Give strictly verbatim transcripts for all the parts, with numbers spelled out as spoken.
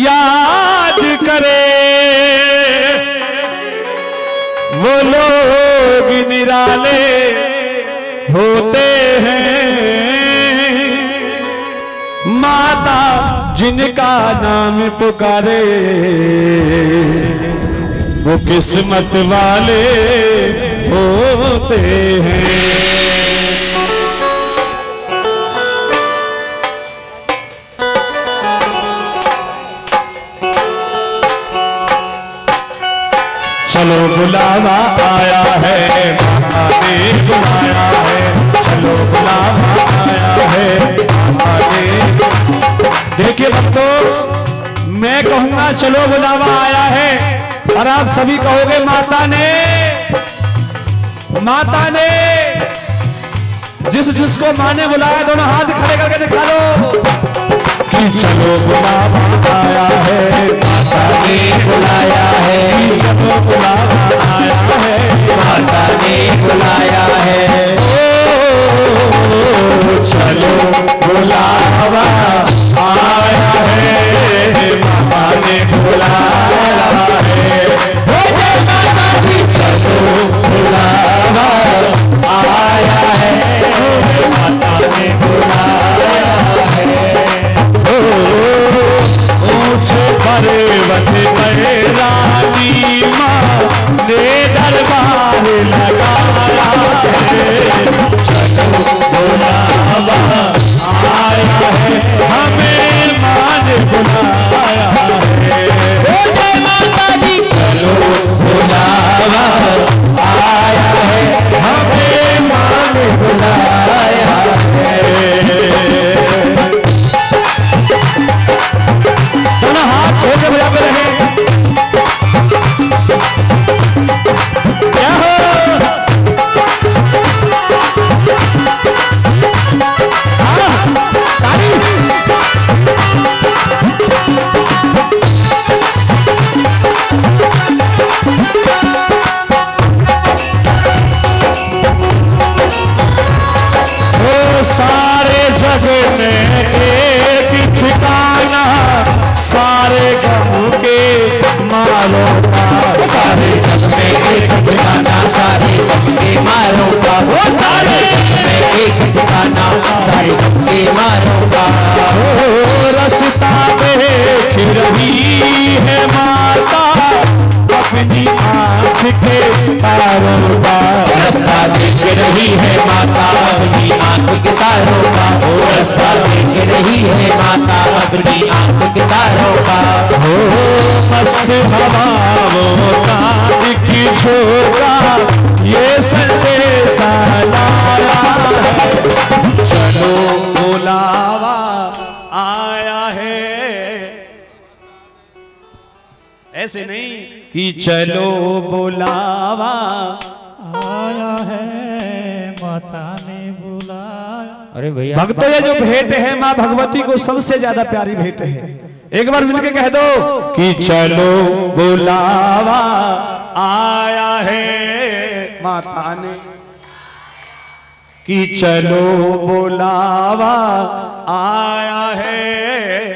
याद करे वो लोग निराले होते हैं। माता जिनका नाम पुकारे वो किस्मत वाले होते हैं। चलो बुलावा आया है, माता ने बुलाया है। चलो बुलावा आया है, माता ने। देखिए भक्तों, मैं कहूंगा चलो बुलावा आया है और आप सभी कहोगे माता ने। माता ने जिस जिसको माँ ने बुलाया दोनों हाथ खड़े करके दिखा दो कि चलो बुलावा आया है, माता ने बुलाया है। चलो बुलावा आया है, माता ने बुलाया है। ओ चलो बुलावा आया है, माता ने बुलाया है। माता की चलो बुलावा आया है, माता ने बुलाया है। ऊंचे पर्वत पर रानी माँ ने दरबार लगाया है। चलो बुलावा आया है, हमें माँ ने बुलाया है। जय माता दी। चलो बुलावा आया है, हमें माँ ने बुलाया है। दोनों हाथ खोल के बजा पे रहे। क्या हो? सारे जग में एक ठिकाना, सारे गम के मारों का। सारे जग में एक ठिकाना, सारे गम के मारों का। वो सारे जग में एक ठिकाना, सारे गम के मारों का। रास्ता देख रही है माता अपनी आँख के तारों का। रास्ता देख रही है माता अपनी आँख के तारों का। ओ रास्ता देख रही है माता अपनी आँख के तारों का। हो मस्त हवाओं का की झोंका ये संदेशा लाया है। चलो बुलावा आया है। ऐसे नहीं कि चलो बुलावा आया है, माता ने बुलाया। अरे भैया भक्तों, ये जो भेंट है माँ भगवती को सबसे ज्यादा प्यारी भेंट है। एक बार मिलके कह दो कि चलो बुलावा आया है, माता ने। कि चलो बुलावा आया है।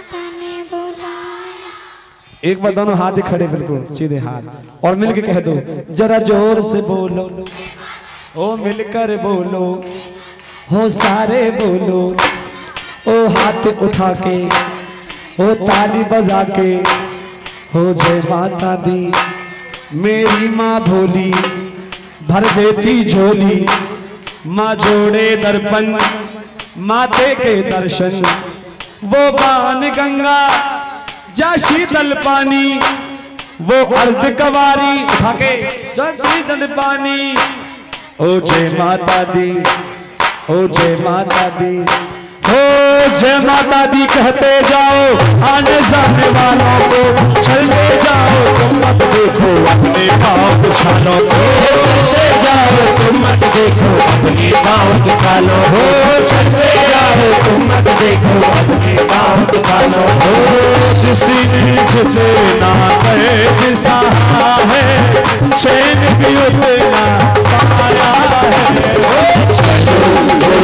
एक बार दोनों हाथ खड़े, बिल्कुल सीधे हाथ, और मिलके कह दो जरा जोर से बोलो, ओ मिलकर बोलो, हो सारे बोलो, ओ हाथ उठा के, हो ताली बजा के, हो जय माता दी। मेरी माँ भोली भर देती झोली, माँ जोड़े दर्पण माते के दर्शन। वो बाण गंगा जा शीतल पानी, वो अर्ध कवारी उठा के शीतल पानी। ओ जय माता दी, ओ जय माता दी, हो जय माता दी कहते जाओ आने जाने वालों को। चलते जाओ तुम मत देखो अपने पाँव के छालों को। चलते जाओ तुम मत देखो अपने पाँव के छालों को। चलते जाओ तुम मत देखो अपने पाँव के छालों को। जिसी जिसे ना कहे सहा है, चैन भी उतना पाया है। चलो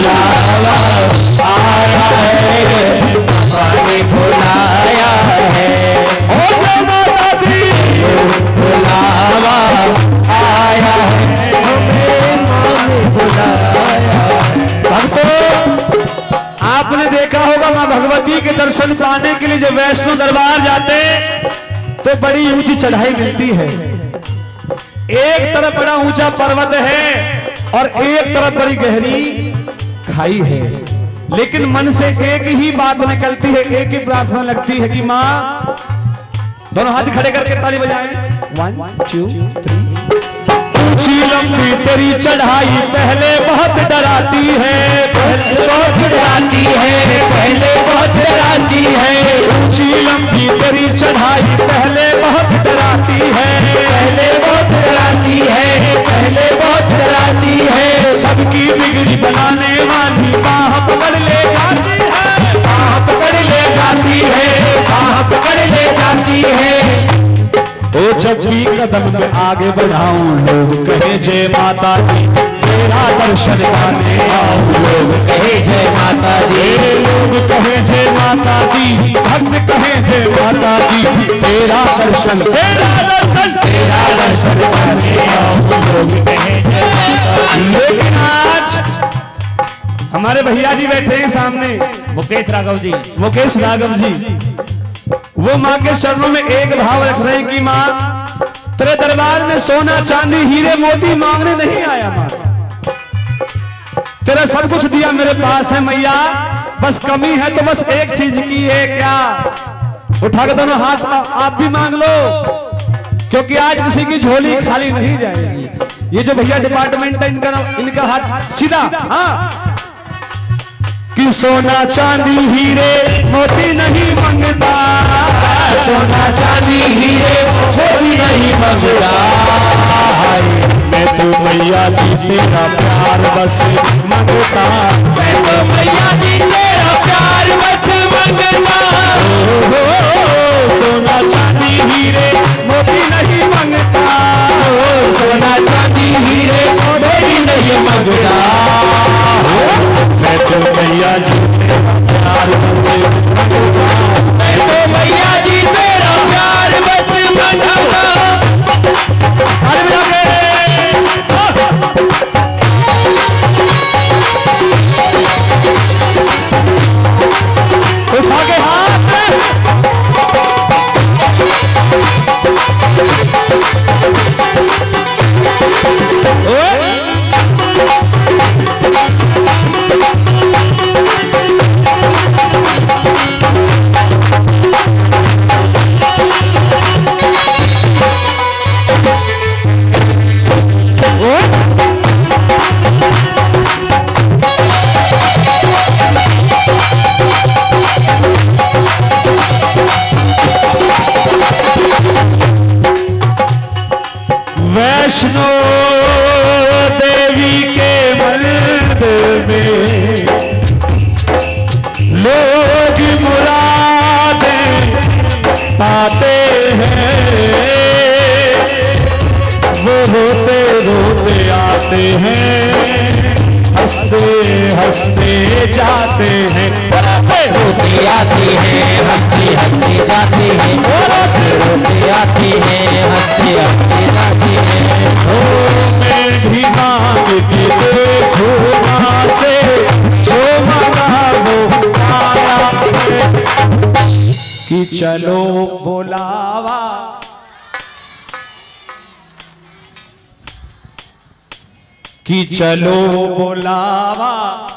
बुलावा आया है, माता ने बुलाया है। बुलाया। भक्तों, आपने देखा होगा मां भगवती के दर्शन पाने के लिए जब वैष्णो दरबार जाते तो बड़ी ऊंची चढ़ाई मिलती है। एक तरफ बड़ा ऊंचा पर्वत है और एक तरफ बड़ी गहरी खाई है, लेकिन मन से एक ही बात निकलती है, एक ही प्रार्थना लगती है कि माँ, दोनों हाथ खड़े करके ताली बजाएं। One two three. ऊंची लंबी तेरी चढ़ाई पहले बहुत डराती है, पहले बहुत डराती है, पहले बहुत डराती है। ऊंची लंबी तेरी चढ़ाई पहले बहुत डराती है, पहले बहुत डराती है, पहले बहुत डराती है। सबकी बिगड़ी बनाने वाली बाह पकड़ ले जाती है, बाह पकड़ ले जाती है, बाह पकड़ ले जाती है। ओ जब भी कदम में आगे बढ़ाऊं लोग कहे जय माता दी, तेरा दर्शन पाने आऊं लोग कहे जय माता दी, लोग कहे जय माता दी, भक्त कहे जय माता दी, तेरा दर्शन तेरा दर्शन तेरा दर्शन पाने आऊं लोग कहे जय माता दी। लेकिन आज हमारे भैया जी बैठे हैं सामने, मुकेश राघव जी, मुकेश राघव जी, वो माँ के चरणों में एक भाव रख रहे हैं कि माँ, तेरे दरबार में सोना चांदी हीरे मोती मांगने नहीं आया माँ, तेरा सब कुछ दिया मेरे पास है मैया, बस कमी है तो बस एक चीज की है। क्या? उठा के दोनों हाथ आप भी मांग लो, क्योंकि आज किसी की झोली खाली नहीं जाएगी। ये जो भैया डिपार्टमेंट है इनका इनका हाथ सीधा, हाँ, कि सोना चांदी हीरे मोती नहीं मंगता, सोना चांदी हीरे मोती नहीं मंगता। मैं तो मैया जी तेरा प्यार बस मंगता, मैं तो मैया जी तेरा प्यार बस मंगता। ओ, सोना चांदी हीरे मोती नहीं मंगता, सोना चांदी हीरे मोती नहीं मंगता। मैं तो मैया जी तेरा प्यार बस मंगता, मैं तो मैया जी तेरा प्यार बस मंगता। उठा के हाथ वैष्णो देवी के मंदिर में लोग मुरादें पाते हैं, वो रोते रोते आते हैं, हंसते हंसते जाते हैं, रोते आती है, हंसती हंसती जाती है, रोते रोते आती है, हंसती हंसती जाती है। ओ मैं भी मांग के देखो माँ से, जो मांगा वो आया है, कि चलो बुलावा, कि चलो बुलावा।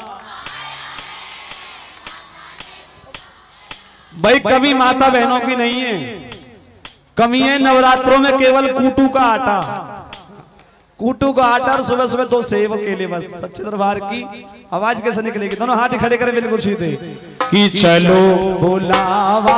भाई कमी माता बहनों की नहीं है, कमी है नवरात्रों में केवल कूटू का आटा, कूटू का आटा और सुबह सुबह दो सेव केले, बस सच्चे दरबार की आवाज कैसे निकलेगी? दोनों हाथ खड़े करें बिल्कुल सीधे, कि चलो बुलावा,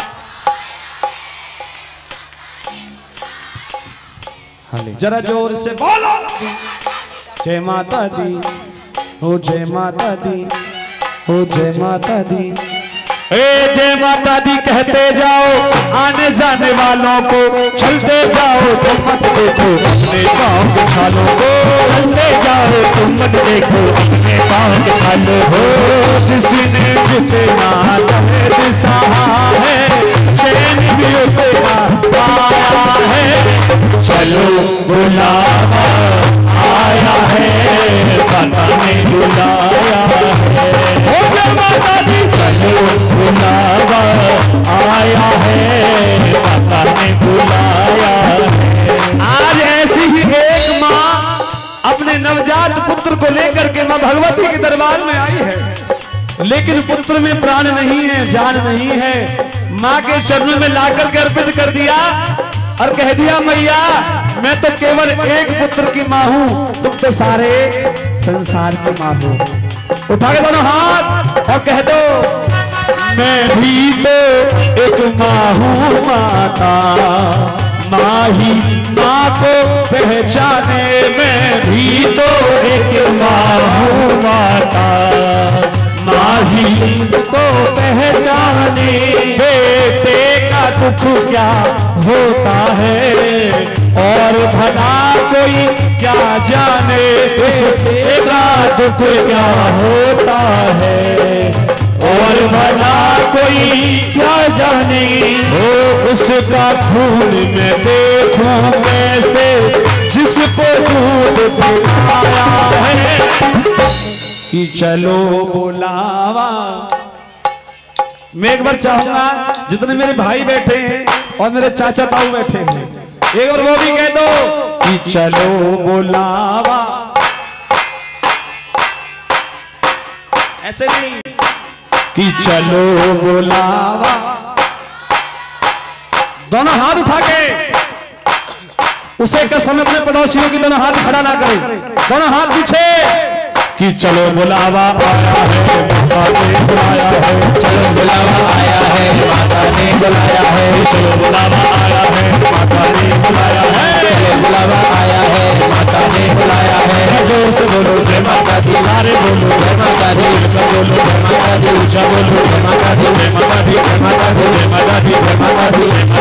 जरा जोर से बोलो जय माता दी, हो जय माता दी, हो जय माता दी। ए जय माता दी कहते जाओ आने जाने वालों को, चलते जाओ तुम मत देखो अपने पाँव के छालों को, चलते जाओ तुम मत देखो अपने पाँव के छालों को। जिसने जितना दर्द सहा है, चैन भी उतना पाया है, चलो बुलावा आया है। माता ने बुलाया है, ओ जय माता दी चलो बुलावा आया है, माता ने बुलाया है। आज ऐसी ही एक माँ अपने नवजात पुत्र को लेकर के माँ भगवती के दरबार में आई है, लेकिन पुत्र में प्राण नहीं है, जान नहीं है। माँ के चरणों में लाकर के अर्पित कर दिया और कह दिया मैया मैं तो केवल एक पुत्र की माँ हूँ, तुम तो सारे संसार की माँ हो। उठा के दोनों हाथ और कह दो मैं भी तो एक माँ हूँ माता, माँ ही माँ को पहचाने, मैं भी तो एक माँ हूँ माता, माँ ही को पहचाने। बेटे का दुख क्या होता है और भला कोई क्या जाने, उस बेटे का दुख क्या होता है और भला कोई क्या जाने। हो उसका खून में देखूं कैसे जिसको दूध पिलाया है, कि चलो बुलावा। मैं एक बार चाहूंगा जितने मेरे भाई बैठे हैं और मेरे चाचा ताऊ बैठे हैं, एक बार वो भी कह दो कि चलो बुलावा। ऐसे नहीं कि चलो बुलावा। दोनों हाथ उठा के उसे कसम अपने पड़ोसियों की दोनों हाथ खड़ा ना करें, दोनों हाथ पीछे। कि चलो बुलावा आया है, माता ने बुलाया है, चलो बुलावा आया है, माता ने बुलाया है, चलो बुलावा आया है, माता ने बुलाया है, चलो बुलावा आया है, माता ने बुलाया है। जोर से बोलो जय माता दी, सारे बोलो जय माता दी, बोलो जय माता दी, ऊंचा बोलो जय माता दी, जय माता दी, जय माता दी, जय माता दी, जय माता दी,